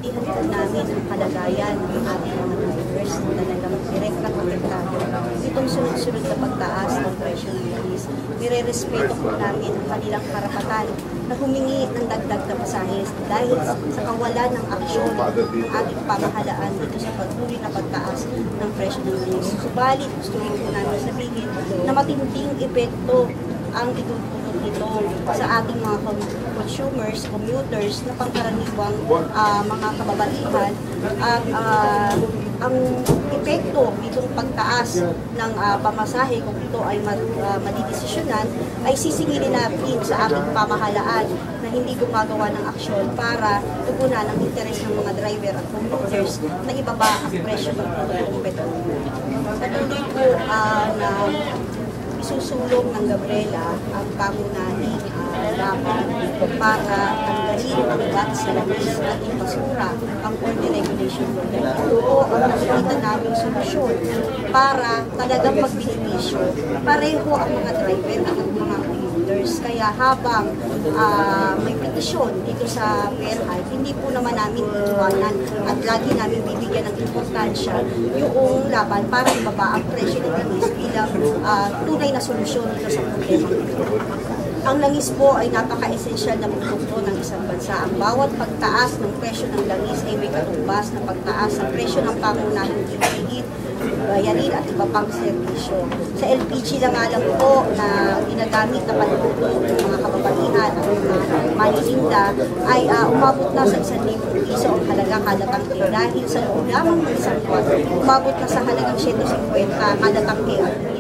naiintindihan po namin ang kalagayan ng ating mga drivers na talagang direct na konektado. Itong sunod-sunod na pagtaas ng presyo ng langis, nire-respeto po namin ang kanilang karapatan na humingi ng dagdag na pasahes dahil sa kawalan ng aksyon ng ating pamahalaan dito sa patuloy na pagtaas ng presyo ng langis. Subalit, gusto rin po namin sabihin na matinding epekto ang itutulot nito sa ating mga consumers, commuters na pangkaraniwang mga kababaihan at ang epekto nitong pagtaas ng pamasahe kung ito ay madidesisyonan ay sisingilin natin sa ating pamahalaan na hindi gumagawa ng aksyon para tugunan ang interes ng mga driver at commuters na ibaba ang presyo ng produktong petrolyo. Patuloy po na isusulong ng Gabriela ang pangunahing laban para tanggalin ang VAT sa langis at ipasura ang Order Regulation Board. Ito po ang nakikita naming solusyon para talagang magbenepisyo pareho ang mga driver at ang mga commuters. Kaya habang may petisyon dito sa Fairhike, hindi po naman namin iiwanan at lagi namin bibigyan ng importansya yung laban para ibaba ang presyo ng langis bilang tunay na solusyon dito sa problema. Ang langis po ay napaka-esensyal na produkto ng isang bansa. Ang bawat pagtaas ng presyo ng langis ay may katumbas na pagtaas sa presyo ng pangunahing kinikit, bayarin at iba pang serbisyo. Sa LPG lang alam po na ginagamit na panluto ng mga kababaihan at mga manininda ay umabot na sa 1,000 piso ang halaga kada tangke dahil sa loob lamang ng isang buwan, umabot na sa halagang 150 kada tangke